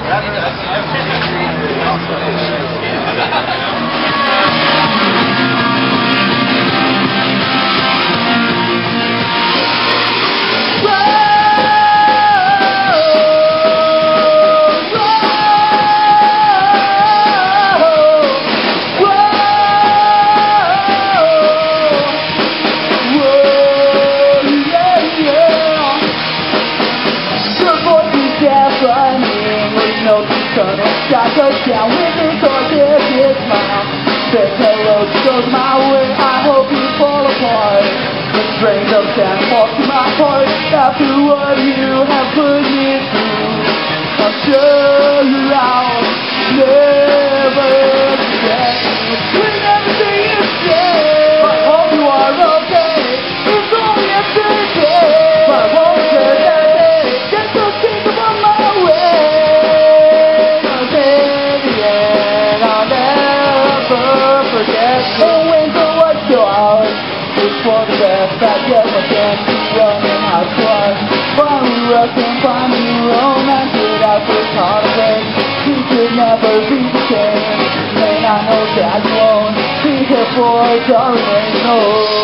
Got us down with this autistic smile. Says hello, goes my way. I hope you fall apart. The strength of sand falls to my heart. After what you have put me through, I'm sure I'll never forget. With everything you say, I hope you are okay. It's only yesterday, but I won't say that day. Just to think about my way. And when the lights go out, it's for the best. I get my chance to run and out twice. Finally rushing, finding your own. I did out this hard way. You could never be the same. And I know that you won't be here for darling. No,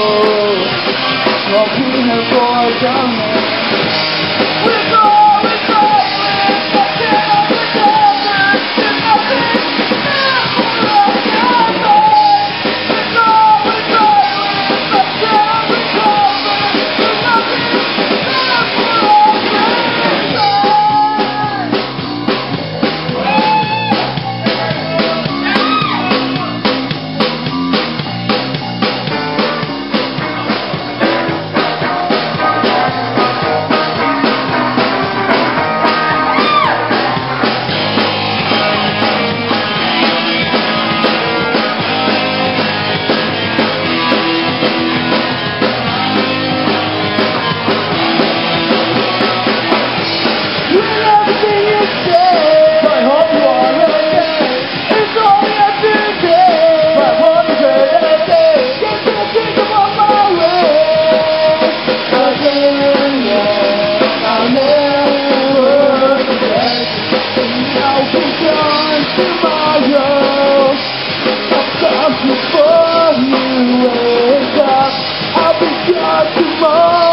won't be here for darling. We're all in silence. I cannot recover. There's nothing left for us. Before you wake up, I'll be gone tomorrow.